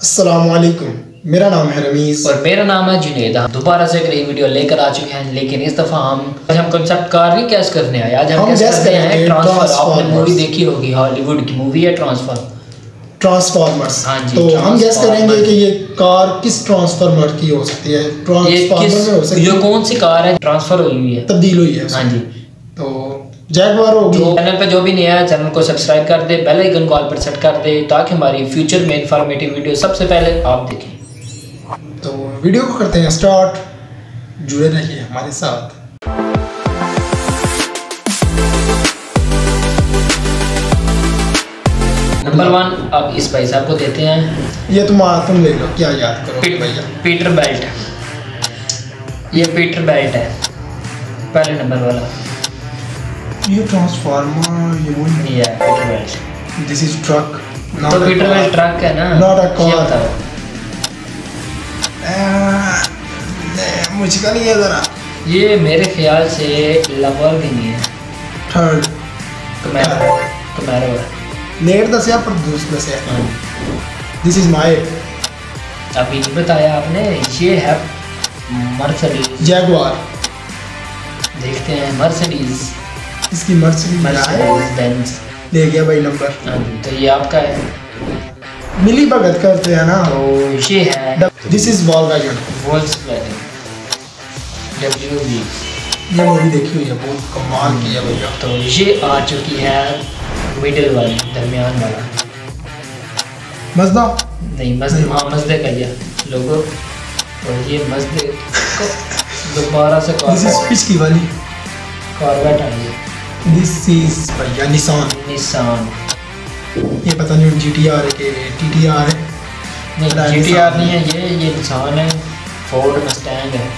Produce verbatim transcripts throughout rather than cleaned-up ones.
अस्सलामुअलैकुम, मेरा नाम है रमीज और मेरा नाम है जुनेद। हम दोबारा से एक नई वीडियो लेकर आ चुके हैं, लेकिन इस दफा हम आज हम कंसेप्ट कार नहीं कैस करने आए। आज हम, हम कैस करने हैं ट्रांसफर। आपने मूवी देखी होगी, हॉलीवुड की मूवी है ट्रांसफर ट्रांसफॉर्मर्स। हाँ जी, तो हम गैस करेंगे कि ये कार किस ट्रांसफॉर्मर की हो सकती है। ट्रांसफॉर्मर में हो सकती है, ये कौन सी कार है ट्रांसफर हुई हुई है, तब्दील हुई है। हाँ जी, तो जैगुआर होगी। चैनल पे जो भी नया है चैनल को सब्सक्राइब कर दे, बेल आइकन कॉल पर सेट कर दे ताकि हमारी फ्यूचर में इंफॉर्मेटिव वीडियो सबसे पहले आप देखें। तो वीडियो को करते हैं स्टार्ट, जुड़े रहिए हमारे साथ। नंबर वन अब इस भाई साहब को देते हैं। ये तुम तुम ले लो, क्या याद करो पी, भैया। पीटर बेल्ट, ये पीटर बेल्ट है पहले नंबर वाला। ये ट्रांसफॉर्मर, ये वही ये है Peterbilt. This is truck. तो पीटर बेल्ट ट्रक है ना, नॉट अ ये कार। बताओ। मुझे नहीं है जरा। ये मेरे ख्याल से लैम्बोर्गिनी है। थर्ड कैमरो कैमरो है। लेट दसिया पर दूसरे से। हाँ। दिस इज माय अभी नहीं बताया आपने। ये है मर्सिडीज। जैगुआर। देखते हैं मर्सिडीज इसकी मर्सिडीज मर्सिडीज बेंज। ले गया भाई नंबर। हाँ जी, तो ये आपका है। मिली भगत करते हैं ना। तो ये है this is Volkswagen. Volkswagen W V. ये मूवी देखी हुई है, बहुत कमाल की है भैया। तो ये आ चुकी है मिडिल वाली, दरमियान वाला। मज़दा नहीं मज़दे, हाँ मज़दे का ये लोगो। और ये मज़दे को दोबारा से दिस इज पिछली वाली। कॉर्वेट आई है। दिस इज भैया निसान। निसान। ये पता नहीं जी टी आर है कि टी टी आर है। नहीं जी टी आर नहीं है ये, ये निसान है। फोर्ड मस्टैंग है।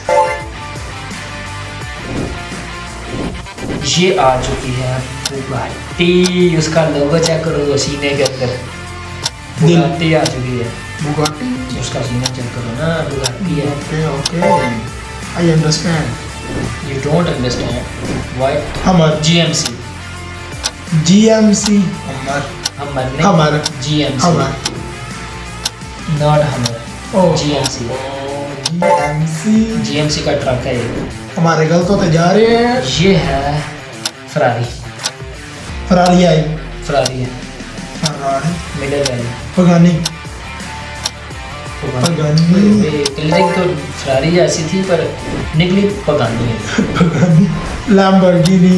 ये आ चुकी है बुगाटी। उसका लोगो चेक करो सीने के अंदर, बुगाटी आ चुकी है। बुगाटी। उसका सीना चेक करो ना, बुगाटी है। Okay okay, I understand. You don't understand what. Hummer G M C. G M सी हमर हमर नहीं, हमर G M C Hummer not Hummer, oh G M C. G M C G M C का truck है ये। हमारे गलत होते जा रहे हैं। ये है फरारी। फरारी आई। फरारी है फरारी। मिडिल वाली। पगानी। पगानी तो फरारी जैसी थी पर निकली पगानी है। पगानी। लैम्बोर्गिनी।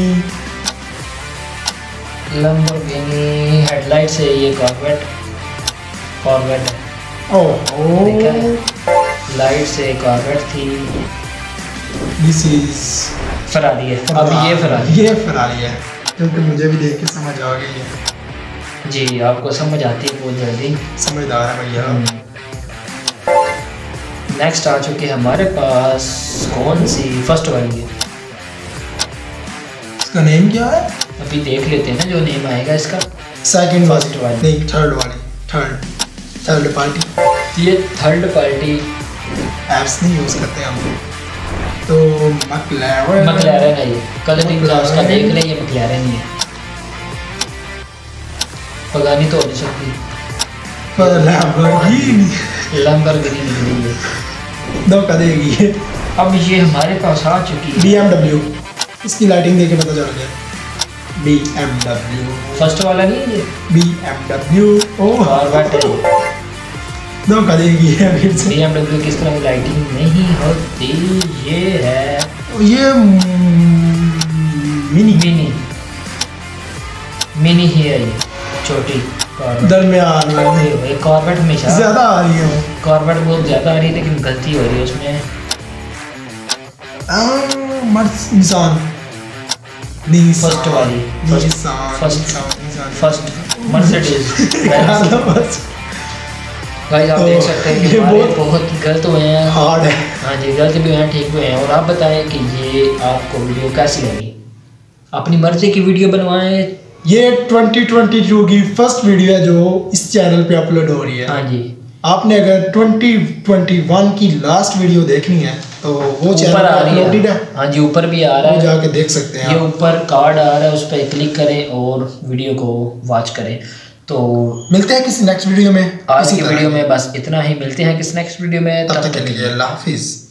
लैम्बोर्गिनी हेडलाइट से ये कॉर्वेट। कॉर्वेट है। ओह लाइट से कॉर्वेट थी। दिस इज फरारी है। अब ये फरारी ये फरारी है, क्योंकि मुझे भी देख के समझ आ गई है। जी, आपको समझ आती है बहुत जल्दी। समझदार है भैया। नेक्स्ट आ चुके हमारे पास कौन सी फर्स्ट वाली है। इसका नेम क्या है? अभी देख लेते हैं ना जो नेम आएगा इसका। सेकंड फर्स्ट वाली नहीं, थर्ड वाली। Third third party. ये थर्ड पार्टी एप्स नहीं यूज करते हम। तो मैक्लैरन। मैक्लैरन है ये। कलरिंग का उसका देख लें, ये मैक्लैरन ही है। पगानी तो हो नहीं सकती। पर लैम्बोर्गिनी। लैम्बोर्गिनी निकली है। धोखा देगी ये। अब ये हमारे पास आ चुकी है बी एम डब्ल्यू। इसकी लाइटिंग देख के पता चल गया। B M W. फर्स्ट वाला नहीं है ये। B M W. Oh Corvette है। धोखा देगी है फिर से। बी एम डब्ल्यू की इस तरह लाइटिंग नहीं होती। ये है ये मिनी। मिनी। मिनी ही है ये, छोटी कॉर्वेट। दरमियान वाली। ये कॉर्वेट हमेशा ज्यादा आ रही है वो। कॉर्वेट बहुत ज्यादा आ रही है, लेकिन गलती हो रही है उसमें। Merc Nissan. फर्स्ट वाली। निसान। फर्स्ट फर्स्ट मर्सिडीज बस भाई आप देख सकते हैं कि ये हमारे बहुत बहुत गलत हुए हैं। हार्ड है। हाँ जी, गलत भी हुए हैं, ठीक भी हुए हैं। और आप बताएं कि ये आपको वीडियो कैसी लगी। अपनी मर्जी की वीडियो बनवाएं। ये ट्वेंटी ट्वेंटी टू की फर्स्ट वीडियो है जो इस चैनल पे अपलोड हो रही है। हाँ जी, आपने अगर ट्वेंटी ट्वेंटी वन की लास्ट वीडियो देखनी है तो वो चैनल ऊपर आ रही अपलोडेड है। है। हाँ जी, ऊपर भी आ रहा वो है, जाके देख सकते हैं ये आप। ऊपर कार्ड आ रहा है, उस पर क्लिक करें और वीडियो को वॉच करें। तो मिलते हैं किसी नेक्स्ट वीडियो में। आज की वीडियो में बस इतना ही, मिलते हैं किसी नेक्स्ट वीडियो में, तब तक के लिए अल्लाह हाफिज।